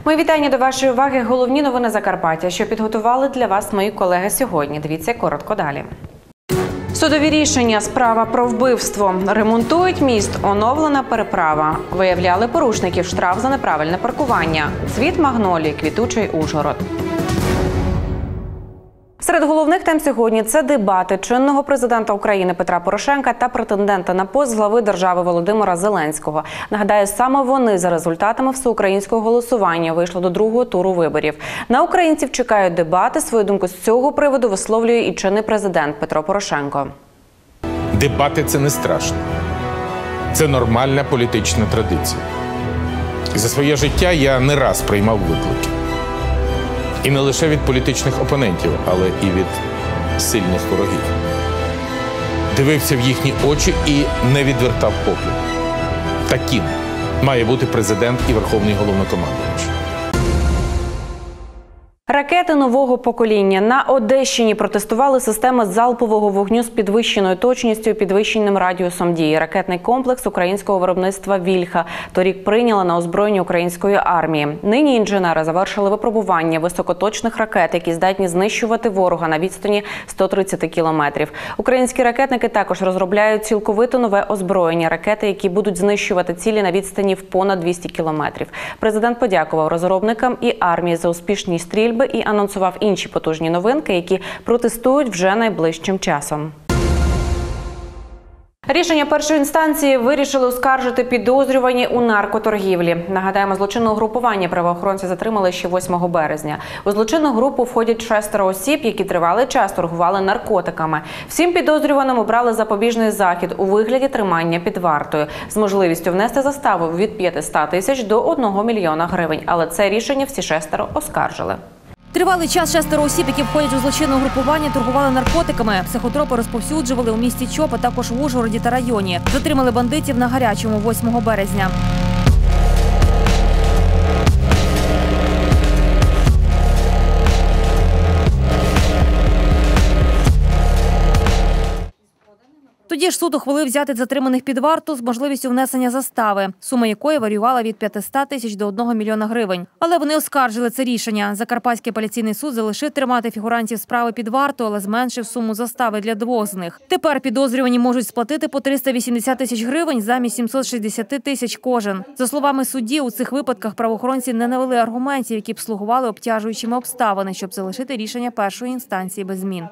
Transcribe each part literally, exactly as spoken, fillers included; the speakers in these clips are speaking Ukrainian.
Мої вітання до вашої уваги. Головні новини Закарпаття, що підготували для вас мої колеги сьогодні. Дивіться коротко далі. Судові рішення, справа про вбивство. Ремонтують міст, оновлена переправа. Виявляли порушників, штраф за неправильне паркування. Цвіт магнолії, квітучий Ужгород. Серед головних тем сьогодні – це дебати чинного президента України Петра Порошенка та претендента на пост глави держави Володимира Зеленського. Нагадаю, саме вони за результатами всеукраїнського голосування вийшли до другого туру виборів. На українців чекають дебати. Свою думку з цього приводу висловлює і чинний президент Петро Порошенко. Дебати – це не страшно. Це нормальна політична традиція. За своє життя я не раз приймав виклики. І не лише від політичних опонентів, але і від сильних ворогів. Дивився в їхні очі і не відвертав погляд. Таким має бути президент і верховний головнокомандувач. Ракети нового покоління. На Одещині протестували системи залпового вогню з підвищеною точністю і підвищеним радіусом дії. Ракетний комплекс українського виробництва «Вільха» торік прийняла на озброєння української армії. Нині інженери завершили випробування високоточних ракет, які здатні знищувати ворога на відстані сто тридцять кілометрів. Українські ракетники також розробляють цілковито нове озброєння – ракети, які будуть знищувати цілі на відстані в понад двісті кілометрів. Президент подякував розробникам і армії за успішні стрільби і анонсував інші потужні новинки, які протестують вже найближчим часом. Рішення першої інстанції вирішили оскаржити підозрювані у наркоторгівлі. Нагадаємо, злочинне угрупування правоохоронці затримали ще восьмого березня. У злочинну групу входять шестеро осіб, які тривалий час торгували наркотиками. Всім підозрюваним обрали запобіжний захід у вигляді тримання під вартою з можливістю внести заставу від п'ятисот тисяч до одного мільйона гривень. Але це рішення всі шестеро оскаржили. Тривалий час шестеро осіб, які входять у злочинне угрупування, торгували наркотиками. Психотропи розповсюджували у місті Чоп, а також в Ужгороді та районі. Затримали бандитів на Гарячому восьмого березня. Тоді ж суд ухвалив взяти затриманих під варту з можливістю внесення застави, сума якої варіювала від п'ятисот тисяч до одного мільйона гривень. Але вони оскаржили це рішення. Закарпатський апеляційний суд залишив тримати фігурантів справи під варту, але зменшив суму застави для двох з них. Тепер підозрювані можуть сплатити по триста вісімдесят тисяч гривень замість сімсот шістдесят тисяч кожен. За словами судді, у цих випадках правоохоронці не навели аргументів, які б слугували обтяжуючими обставини, щоб залишити рішення першої інстанції без змін.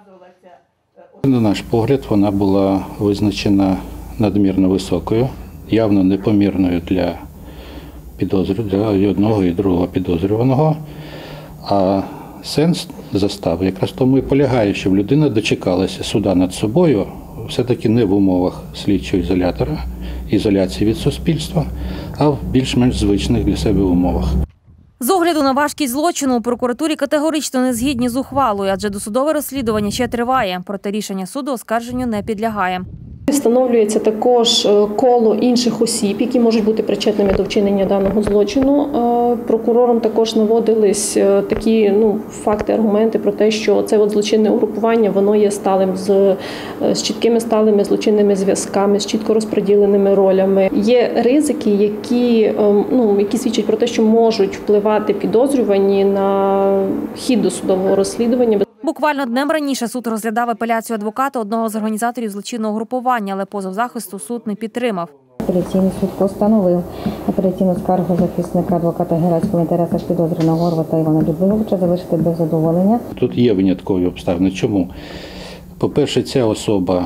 На наш погляд, вона була визначена надмірно високою, явно непомірною для підозрю, для і одного і другого підозрюваного. А сенс застави якраз тому і полягає, щоб людина дочекалася суда над собою, все-таки не в умовах слідчого ізолятора, ізоляції від суспільства, а в більш-менш звичних для себе умовах. З огляду на важкість злочину у прокуратурі категорично не згідні з ухвалою, адже досудове розслідування ще триває, проте рішення суду оскарженню не підлягає. Встановлюється також коло інших осіб, які можуть бути причетними до вчинення даного злочину. Прокурором також наводились такі ну, факти, аргументи про те, що це от злочинне угрупування, воно є сталим, з, з чіткими сталими злочинними зв'язками, з чітко розподіленими ролями. Є ризики, які, ну, які свідчать про те, що можуть впливати підозрювані на хід досудового розслідування. Буквально днем раніше суд розглядав апеляцію адвоката одного з організаторів злочинного групування, але позов захисту суд не підтримав. Апеляційний суд постановив апеляційну скаргу захисника адвоката громадського в інтересах підозрюваного Горвата Івана Людвиговича залишити без задоволення. Тут є виняткові обставини. Чому? По-перше, ця особа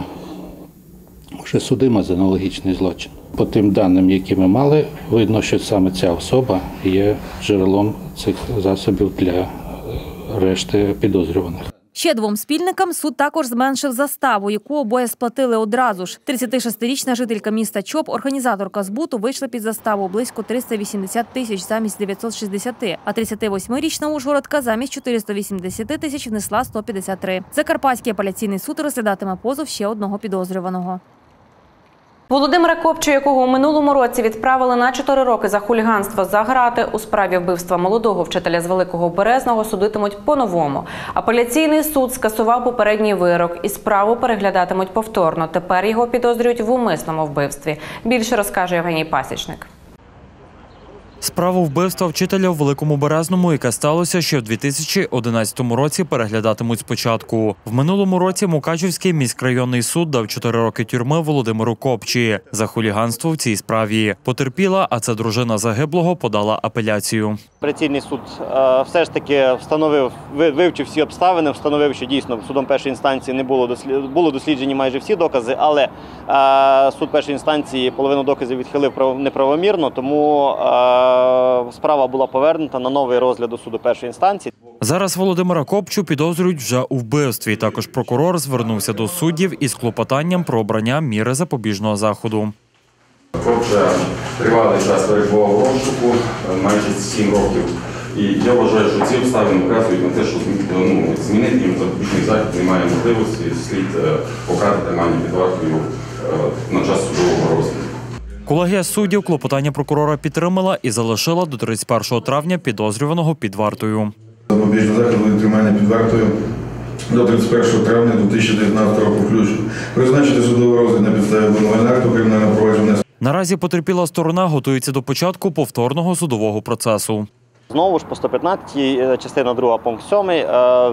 вже судима за аналогічний злочин. По тим даним, які ми мали, видно, що саме ця особа є джерелом цих засобів для решти підозрюваних. Ще двом спільникам суд також зменшив заставу, яку обоє сплатили одразу ж. тридцятишестирічна жителька міста Чоп, організаторка збуту, вийшла під заставу близько триста вісімдесят тисяч замість дев'ятсот шістдесят, а тридцятивосьмирічна ужгородка замість чотириста вісімдесят тисяч внесла сто п'ятдесят три. Закарпатський апеляційний суд розглядатиме позов ще одного підозрюваного. Володимира Копчу, якого у минулому році відправили на чотири роки за хуліганство за грати у справі вбивства молодого вчителя з Великого Березного, судитимуть по-новому. Апеляційний суд скасував попередній вирок і справу переглядатимуть повторно. Тепер його підозрюють в умисному вбивстві. Більше розкаже Євгеній Пасічник. Справу вбивства вчителя в Великому Березному, яке сталося ще в дві тисячі одинадцятому році, переглядатимуть спочатку. В минулому році Мукачівський міськрайонний суд дав чотири роки тюрми Володимиру Копчі за хуліганство в цій справі. Потерпіла, а це дружина загиблого, подала апеляцію. Апеляційний суд е, все ж таки встановив, вивчив всі обставини, встановив, що дійсно судом першої інстанції не було дослід, було досліджені майже всі докази, але е, суд першої інстанції половину доказів відхилив неправомірно, тому е, справа була повернута на новий розгляд до суду першої інстанції. Зараз Володимира Копчу підозрюють вже у вбивстві. Також прокурор звернувся до суддів із клопотанням про обрання міри запобіжного заходу. Копча тривалий час перебував в розшуку, майже сім років. І я вважаю, що ці обставини вказують на те, що ну, змінити їм запобіжний захід немає можливості, слід покарати тримання під вартою на час судового розгляду. Колегія суддів клопотання прокурора підтримала і залишила до тридцять першого травня підозрюваного під вартою. Запобіжний захід буде тримання під вартою до тридцять першого травня дві тисячі дев'ятнадцятого року включно. Призначити судовий розгляд на підставі обвинувального акту кримінального провадження. Наразі потерпіла сторона готується до початку повторного судового процесу. Знову ж по сто п'ятнадцятій, частина друга, пункт сьомий,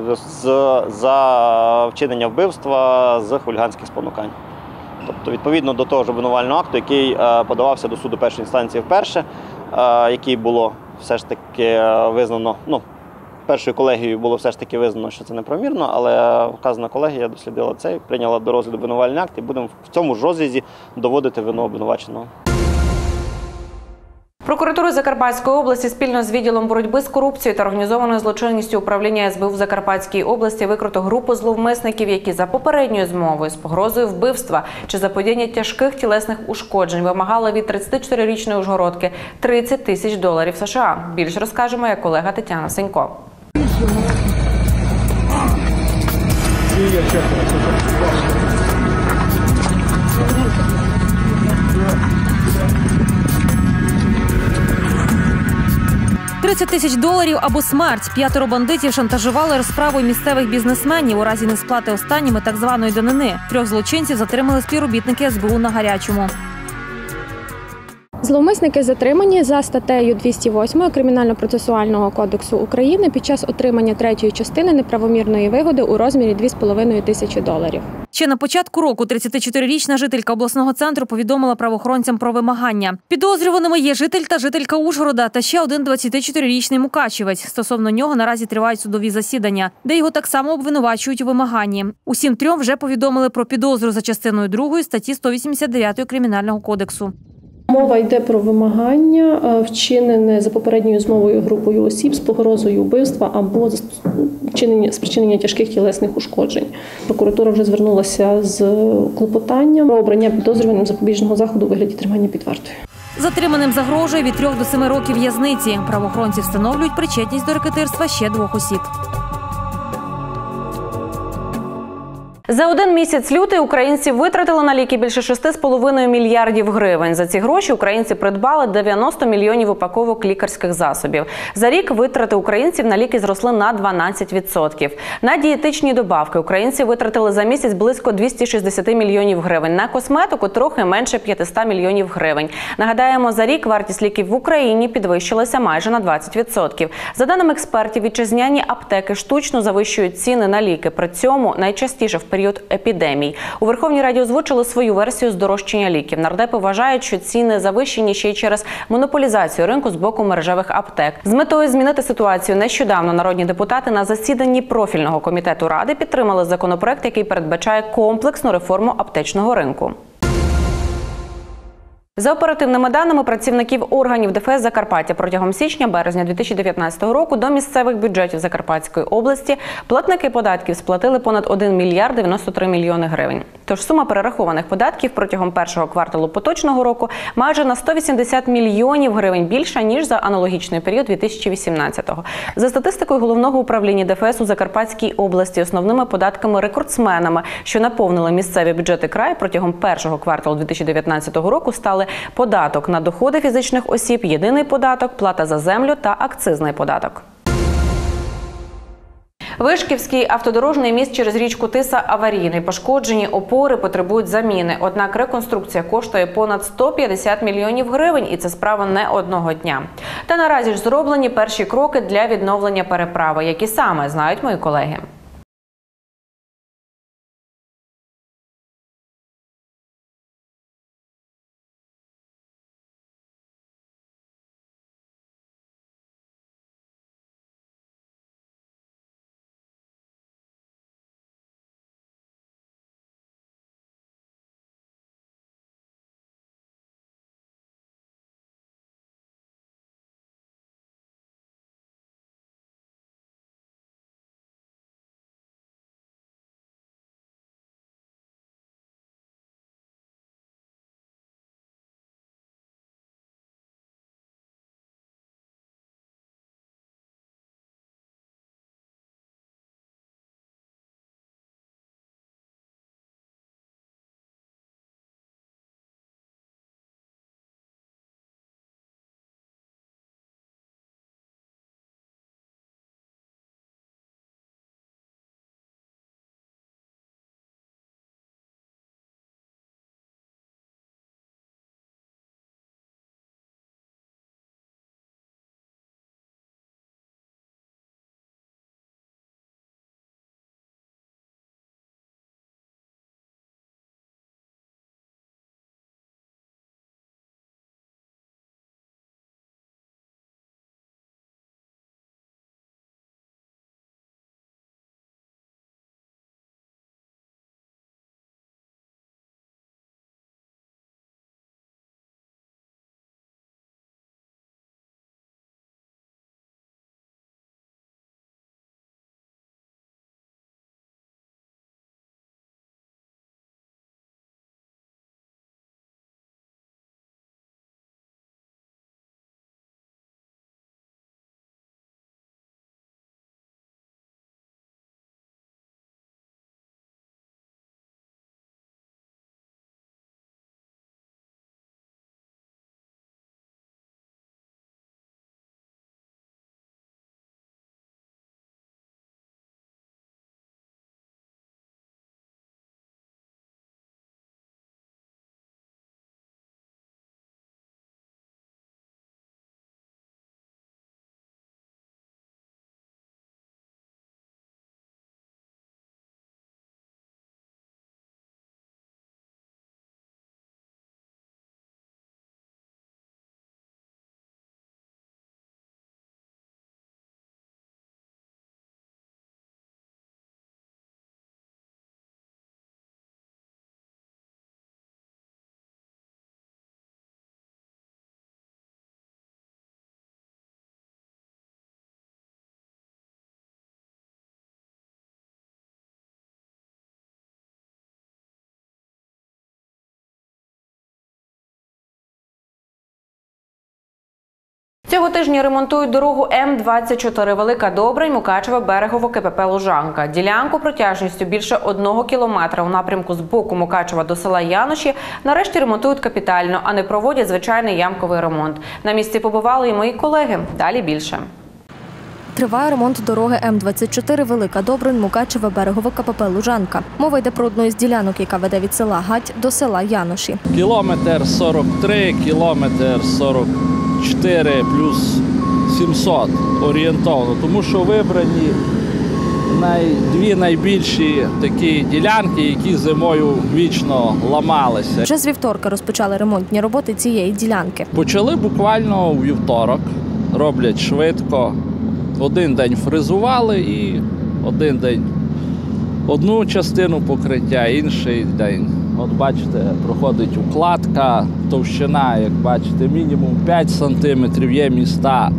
за вчинення вбивства з хуліганських спонукань. Тобто, відповідно до того ж обвинувального акту, який подавався до суду першої інстанції вперше, який було все ж таки визнано, ну, першою колегією було все ж таки визнано, що це неправомірно, але вказана колегія дослідила це, прийняла до розгляду обвинувальний акт і будемо в цьому ж розрізі доводити вину обвинуваченого. Прокуратурою Закарпатської області спільно з відділом боротьби з корупцією та організованою злочинністю управління ес бе у в Закарпатській області викрито групу зловмисників, які за попередньою змовою з погрозою вбивства чи заподіяння тяжких тілесних ушкоджень вимагали від тридцятичотирирічної ужгородки тридцять тисяч доларів США. Більше розкаже моя колега Тетяна Сенько. тридцять тисяч доларів або смерть. П'ятеро бандитів шантажували розправою місцевих бізнесменів у разі несплати останніми так званої данини. Трьох злочинців затримали співробітники ес бе у на гарячому. Зловмисники затримані за статтею двісті восьмою Кримінально-процесуального кодексу України під час отримання третьої частини неправомірної вигоди у розмірі дві з половиною тисячі доларів. Ще на початку року тридцятичотирирічна жителька обласного центру повідомила правоохоронцям про вимагання. Підозрюваними є житель та жителька Ужгорода та ще один двадцятичотирирічний мукачівець. Стосовно нього наразі тривають судові засідання, де його так само обвинувачують у вимаганні. Усім трьом вже повідомили про підозру за частиною другої статті сто вісімдесят дев'ятої Кримінального кодексу. Мова йде про вимагання, вчинене за попередньою змовою групою осіб з погрозою вбивства або спричинення тяжких тілесних ушкоджень. Прокуратура вже звернулася з клопотанням про обрання підозрюваним запобіжного заходу у вигляді тримання під вартою. Затриманим загрожує від трьох до семи років в'язниці. Правоохоронці встановлюють причетність до рекетирства ще двох осіб. За один місяць лютий українці витратили на ліки більше шести з половиною мільярдів гривень. За ці гроші українці придбали дев'яносто мільйонів упаковок лікарських засобів. За рік витрати українців на ліки зросли на дванадцять відсотків. На дієтичні добавки українці витратили за місяць близько двісті шістдесят мільйонів гривень. На косметику трохи менше п'ятсот мільйонів гривень. Нагадаємо, за рік вартість ліків в Україні підвищилася майже на двадцять відсотків. За даними експертів, вітчизняні аптеки штучно завищують ціни на ліки. При цьому найчастіше в період епідемій. У Верховній Раді озвучили свою версію здорожчання ліків. Нардепи вважають, що ціни завищені ще й через монополізацію ринку з боку мережевих аптек. З метою змінити ситуацію нещодавно народні депутати на засіданні профільного комітету Ради підтримали законопроект, який передбачає комплексну реформу аптечного ринку. За оперативними даними працівників органів де еф ес Закарпаття протягом січня-березня дві тисячі дев'ятнадцятого року до місцевих бюджетів Закарпатської області платники податків сплатили понад один мільярд дев'яносто три мільйони гривень. Тож сума перерахованих податків протягом першого кварталу поточного року майже на сто вісімдесят мільйонів гривень більша, ніж за аналогічний період дві тисячі вісімнадцятого. За статистикою Головного управління де еф ес у Закарпатській області основними податками-рекордсменами, що наповнили місцеві бюджети краю протягом першого кварталу дві тисячі дев'ятнадцятого року, стали податок на доходи фізичних осіб, єдиний податок, плата за землю та акцизний податок. Вишківський автодорожний міст через річку Тиса аварійний. Пошкоджені опори потребують заміни. Однак реконструкція коштує понад сто п'ятдесят мільйонів гривень, і це справа не одного дня. Та наразі ж зроблені перші кроки для відновлення переправи. Які саме, знають мої колеги. Цього тижня ремонтують дорогу М двадцять чотири Велика Добрань, Мукачево, Берегово, КПП Лужанка. Ділянку протяжністю більше одного кілометра у напрямку з боку Мукачева до села Яноші нарешті ремонтують капітально, а не проводять звичайний ямковий ремонт. На місці побували і мої колеги. Далі більше. Триває ремонт дороги М двадцять чотири Велика Добрань, Мукачеве, Берегово, КПП Лужанка. Мова йде про одну із ділянок, яка веде від села Гать до села Яноші. Кілометр сорок три, кілометр сорок чотири плюс сімсот орієнтовно, тому що вибрані най, дві найбільші такі ділянки, які зимою вічно ламалися. Вже з вівторка розпочали ремонтні роботи цієї ділянки. Почали буквально у вівторок, роблять швидко. Один день фрезували і один день одну частину покриття, інший день. От бачите, проходить укладка, товщина, як бачите, мінімум п'ять сантиметрів, є міста,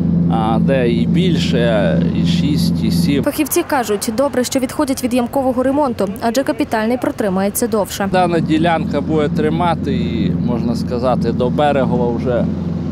де і більше, і шість, і сім. Фахівці кажуть, добре, що відходять від ямкового ремонту, адже капітальний протримається довше. Дана ділянка буде тримати і, можна сказати, до Берегова вже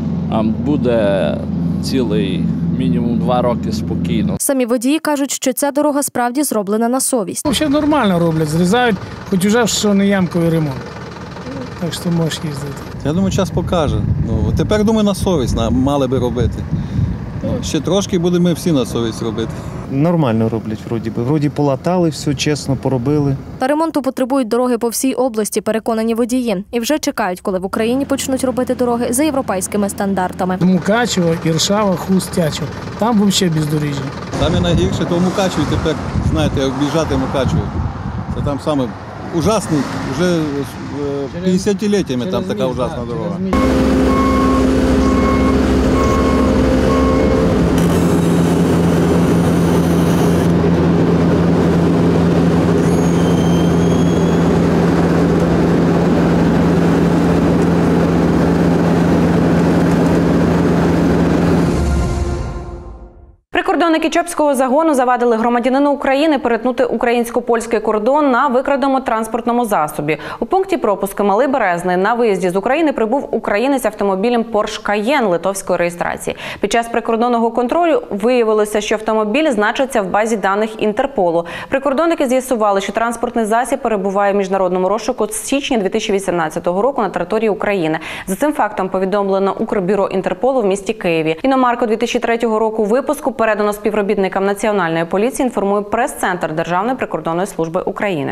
буде цілий мінімум два роки спокійно. Самі водії кажуть, що ця дорога справді зроблена на совість. Взагалі нормально роблять, зрізають, хоч уже що не ямковий ремонт. Так що можеш їздити. Я думаю, час покаже. Ну, тепер, думаю, на совість мали би робити. Ще трошки будемо всі на совість робити. Нормально роблять, вроді би. Вроді полатали, все чесно поробили. Та ремонту потребують дороги по всій області, переконані водії. І вже чекають, коли в Україні почнуть робити дороги за європейськими стандартами. Мукачево, Іршава, Хустячево. Там взагалі бездоріжжя. Саме найгірше, то Мукачево тепер, знаєте, об'їжджати Мукачево. Це там саме ужасний, вже п'ятдесятиліттями там така ужасна дорога. Прикордонники Чопського загону завадили громадянину України перетнути українсько-польський кордон на викраденому транспортному засобі. У пункті пропуску Малий Березний на виїзді з України прибув українець автомобілем Porsche Cayenne литовської реєстрації. Під час прикордонного контролю виявилося, що автомобіль значиться в базі даних Інтерполу. Прикордонники з'ясували, що транспортний засіб перебуває в міжнародному розшуку з січня дві тисячі вісімнадцятого року на території України. За цим фактом повідомлено Укрбюро Інтерполу в місті Києві. Іномарку дві тисячі третього року випуску передано співробітникам Національної поліції, інформує прес-центр Державної прикордонної служби України.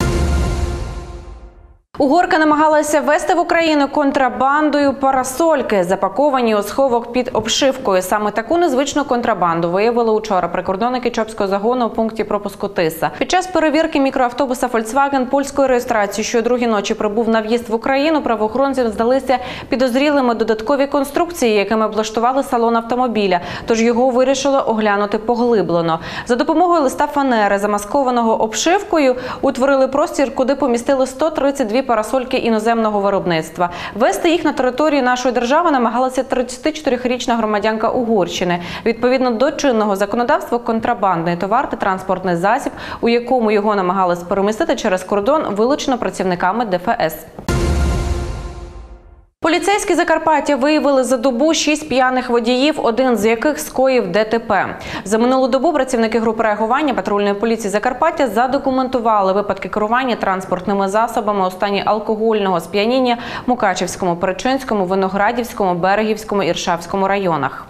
Угорка намагалася ввести в Україну контрабандою парасольки, запаковані у сховок під обшивкою. Саме таку незвичну контрабанду виявили учора прикордонники Чопського загону у пункті пропуску Тиса. Під час перевірки мікроавтобуса Volkswagen польської реєстрації, що о другій ночі прибув на в'їзд в Україну, правоохоронцям здалися підозрілими додаткові конструкції, якими облаштували салон автомобіля, тож його вирішили оглянути поглиблено. За допомогою листа фанери, замаскованого обшивкою, утворили простір, куди помістили сто тридцять дві парасольки іноземного виробництва. Вести їх на територію нашої держави намагалася тридцятичотирирічна громадянка Угорщини. Відповідно до чинного законодавства, контрабандний товар та транспортний засіб, у якому його намагались перемістити через кордон, вилучено працівниками Де Фе Ес. Поліцейські Закарпаття виявили за добу шість п'яних водіїв, один з яких скоїв Де Те Пе. За минулу добу працівники групи реагування патрульної поліції Закарпаття задокументували випадки керування транспортними засобами у стані алкогольного сп'яніння в Мукачевському, Перечинському, Виноградівському, Берегівському, Іршавському районах.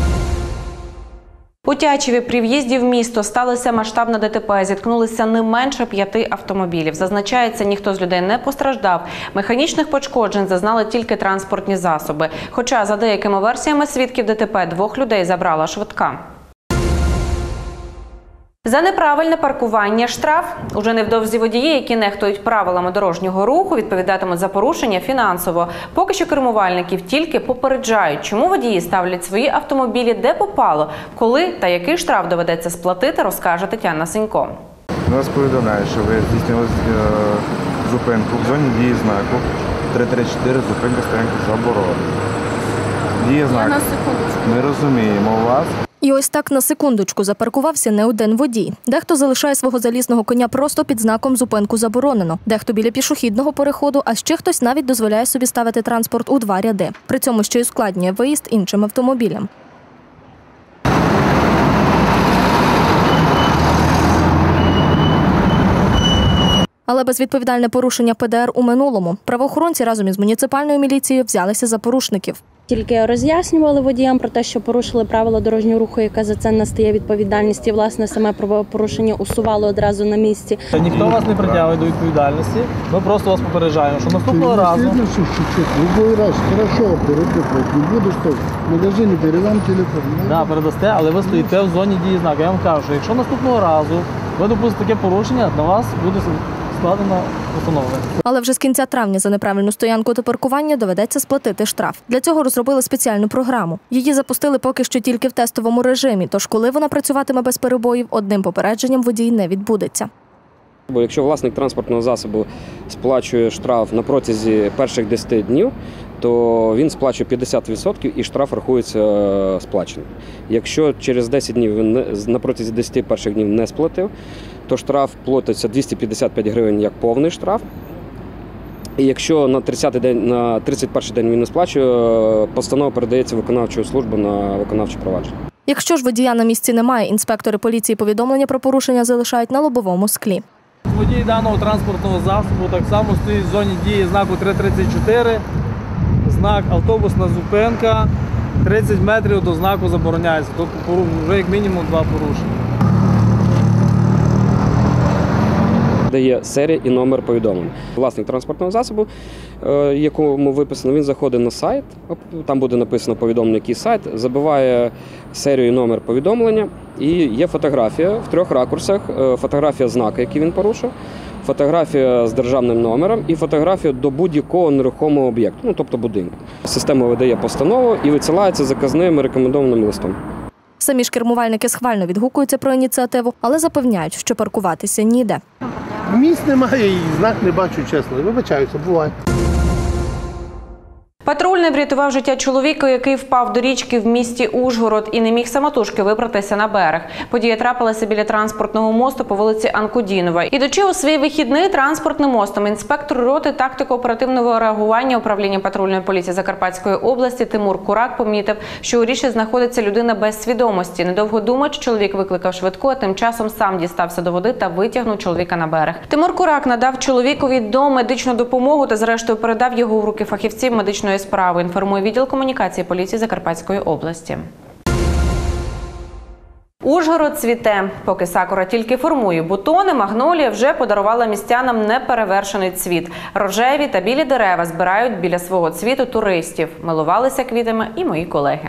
У Тячеві при в'їзді в місто сталося масштабне Де Те Пе. Зіткнулися не менше п'яти автомобілів. Зазначається, ніхто з людей не постраждав. Механічних пошкоджень зазнали тільки транспортні засоби. Хоча, за деякими версіями свідків Де Те Пе, двох людей забрала швидка. За неправильне паркування штраф. Уже невдовзі водії, які нехтують правилами дорожнього руху, відповідатимуть за порушення фінансово. Поки що кермувальників тільки попереджають, чому водії ставлять свої автомобілі де попало, коли та який штраф доведеться сплатити, розкаже Тетяна Сенько. Нас повідомляють, що ви здійснили зупинку в зоні дії знаку три три чотири, зупинка стоянки заборонена. Діє знак. Ми розуміємо вас. І ось так на секундочку запаркувався не один водій. Дехто залишає свого залізного коня просто під знаком «Зупинку заборонено». Дехто біля пішохідного переходу, а ще хтось навіть дозволяє собі ставити транспорт у два ряди. При цьому ще й ускладнює виїзд іншим автомобілям. Але безвідповідальне порушення Пе Де Ер у минулому. Правоохоронці разом із муніципальною міліцією взялися за порушників. Тільки роз'яснювали водіям про те, що порушили правила дорожнього руху, яка за це настає відповідальність, і, власне, саме правопорушення усували одразу на місці. Ніхто вас не притягує до відповідальності, ми просто вас попереджаємо, що наступного разу... Любой раз, хорошо, перепутать не буду, що в магазині передам телефон. Так, передасте, але ви стоїте в зоні дії знаку. Я вам кажу, що якщо наступного разу ви допустите таке порушення, на вас буде складено постанова. Але вже з кінця травня за неправильну стоянку та паркування доведеться сплатити штраф. Для цього розробили спеціальну програму. Її запустили поки що тільки в тестовому режимі, тож коли вона працюватиме без перебоїв, одним попередженням водій не відбудеться. Бо якщо власник транспортного засобу сплачує штраф на протязі перших десяти днів, то він сплачує п'ятдесят відсотків і штраф рахується сплаченим. Якщо через десять днів він на протязі десяти перших днів не сплатив, то штраф платиться двісті п'ятдесят п'ять гривень як повний штраф. І якщо на тридцятий день, на тридцять перший день він не сплачує, постанова передається виконавчою службою на виконавче провадження. Якщо ж водія на місці немає, інспектори поліції повідомлення про порушення залишають на лобовому склі. Водій даного транспортного засобу так само стоїть в зоні дії знаку три тридцять чотири, знак автобусна зупинка, тридцять метрів до знаку забороняється. Тут вже як мінімум два порушення. Де є серія і номер повідомлень. Власник транспортного засобу, якому виписано, він заходить на сайт, там буде написано повідомлення, який сайт, забиває серію і номер повідомлення, і є фотографія в трьох ракурсах. Фотографія знака, який він порушив, фотографія з державним номером і фотографія до будь-якого нерухомого об'єкту, ну тобто будинку. Система видає постанову і висилається заказним рекомендованим листом. Самі ж кермувальники схвально відгукуються про ініціативу, але запевняють, що паркуватися ніде. Місць немає і знак не бачу, чесно. Вибачаюся, буває. Патрульний врятував життя чоловіка, який впав до річки в місті Ужгород і не міг самотужки вибратися на берег. Подія трапилася біля транспортного мосту по вулиці Анкудінова. Ідучи у свій вихідний транспортним мостом, інспектор роти тактико-оперативного реагування управління патрульної поліції Закарпатської області Тимур Курак помітив, що у річці знаходиться людина без свідомості. Недовго думаючи, чоловік викликав швидку, а тим часом сам дістався до води та витягнув чоловіка на берег. Тимур Курак надав чоловікові домедичну допомогу та зрештою передав його в руки фахівців медичної справи, інформує відділ комунікації поліції Закарпатської області. Ужгород цвіте. Поки сакура тільки формує бутони, магнолія вже подарувала містянам неперевершений цвіт. Рожеві та білі дерева збирають біля свого цвіту туристів. Милувалися квітами і мої колеги.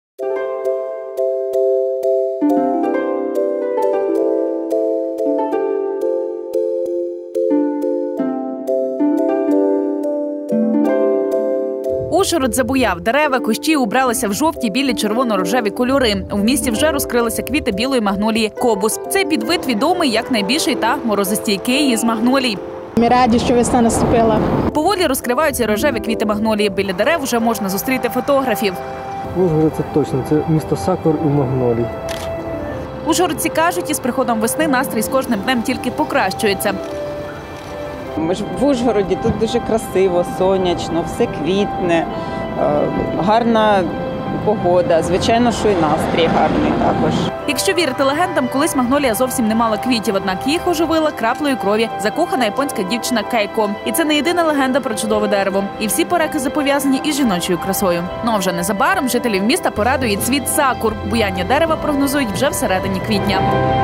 Ужгород забуяв. Дерева, кущі убралися в жовті, білі, червоно-рожеві кольори. У місті вже розкрилися квіти білої магнолії кобус. Цей підвид відомий як найбільший та морозостійкий із магнолій. Ми раді, що весна наступила. Поволі розкриваються рожеві квіти магнолії. Біля дерев вже можна зустріти фотографів. Ужгород – це точно, це місто сакур і магнолій. Ужгородці кажуть, із приходом весни настрій з кожним днем тільки покращується. Ми ж в Ужгороді, тут дуже красиво, сонячно, все квітне, гарна погода. Звичайно, що і настрій гарний також. Якщо вірити легендам, колись магнолія зовсім не мала квітів, однак їх оживила краплею крові закохана японська дівчина Кейко. І це не єдина легенда про чудове дерево. І всі перекази пов'язані із жіночою красою. Ну а вже незабаром жителів міста порадує цвіт сакур. Буяння дерева прогнозують вже всередині квітня.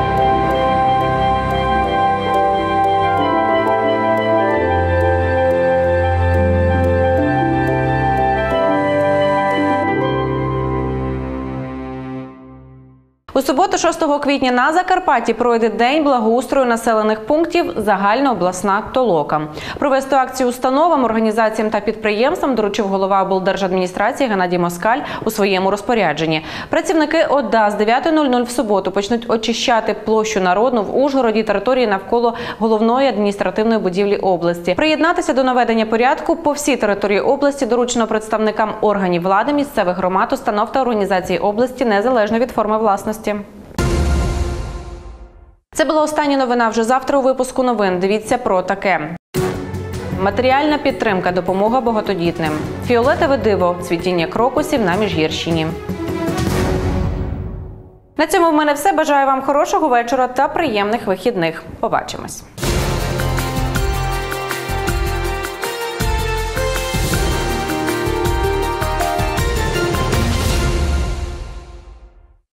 У суботу, шостого квітня, на Закарпатті пройде День благоустрою населених пунктів «Загальнообласна толока». Провести акцію установам, організаціям та підприємствам доручив голова облдержадміністрації Геннадій Москаль у своєму розпорядженні. Працівники ОДА з дев'ятої нуль нуль в суботу почнуть очищати площу Народну в Ужгороді, території навколо головної адміністративної будівлі області. Приєднатися до наведення порядку по всій території області доручено представникам органів влади, місцевих громад, установ та організацій області незалежно від форми власності. Це була остання новина. Вже завтра у випуску новин. Дивіться про таке. Матеріальна підтримка, допомога багатодітним. Фіолетове диво, цвітіння крокусів на Міжгірщині. На цьому в мене все. Бажаю вам хорошого вечора та приємних вихідних. Побачимось.